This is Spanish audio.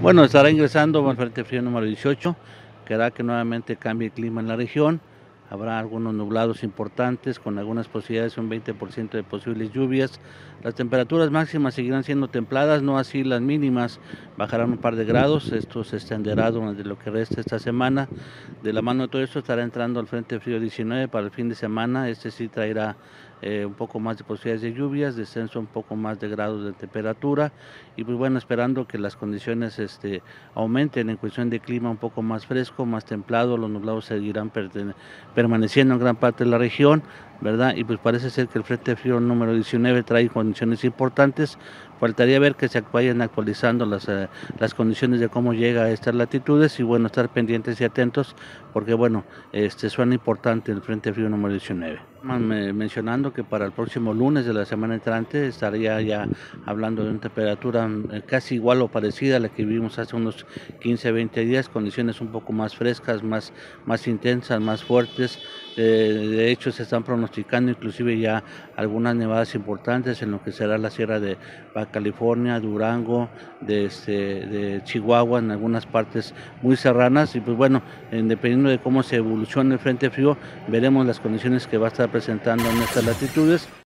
Bueno, estará ingresando el frente frío número 18, que hará que nuevamente cambie el clima en la región. Habrá algunos nublados importantes con algunas posibilidades de un 20% de posibles lluvias. Las temperaturas máximas seguirán siendo templadas, no así las mínimas, bajarán un par de grados. Esto se extenderá durante lo que resta esta semana. De la mano de todo esto estará entrando el frente frío 19 para el fin de semana. Este sí traerá un poco más de posibilidades de lluvias, descenso un poco más de grados de temperatura y pues bueno, esperando que las condiciones aumenten en cuestión de clima un poco más fresco, más templado. Los nublados seguirán permaneciendo en gran parte de la región, ¿verdad? Y pues parece ser que el frente frío número 19 trae condiciones importantes. Faltaría ver que se vayan actualizando las condiciones de cómo llega a estas latitudes y bueno, estar pendientes y atentos porque bueno, suena importante el frente frío número 19. Mencionando que para el próximo lunes de la semana entrante estaría ya hablando de una temperatura casi igual o parecida a la que vivimos hace unos 15-20 días, condiciones un poco más frescas, más intensas, más fuertes. De hecho se están pronosticando inclusive ya algunas nevadas importantes en lo que será la sierra de Baja California, Durango, de Chihuahua, en algunas partes muy serranas y pues bueno, dependiendo de cómo se evolucione el frente frío, veremos las condiciones que va a estar presentando en estas latitudes.